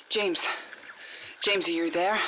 James. James, are you there?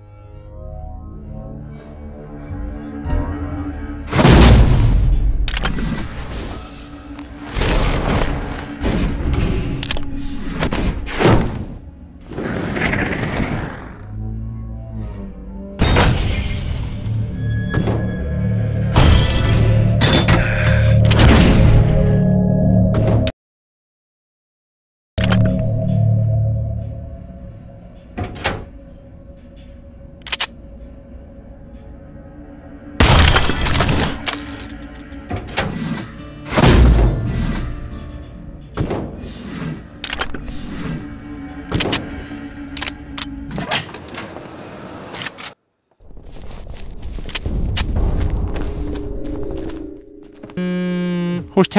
Who's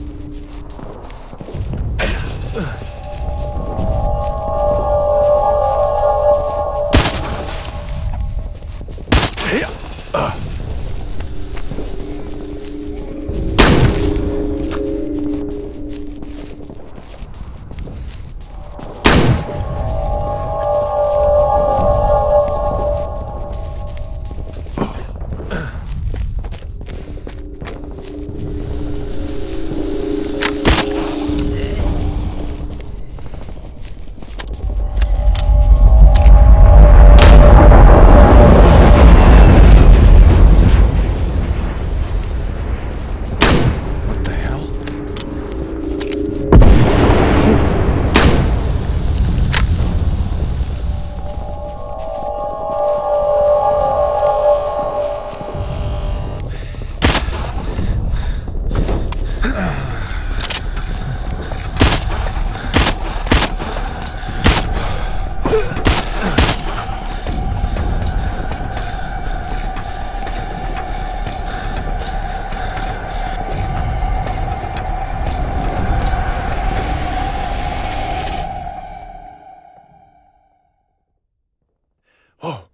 Whoa.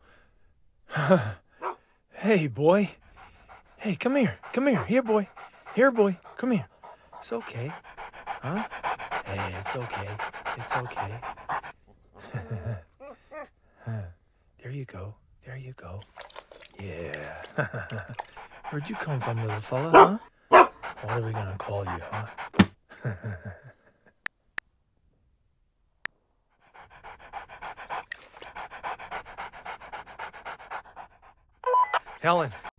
Hey, boy. Hey, come here. Come here. Here, boy. Here, boy. Come here. It's okay. Huh? Hey, it's okay. It's okay. There you go. There you go. Yeah. Where'd you come from, little fella, huh? What are we gonna call you, huh? Helen,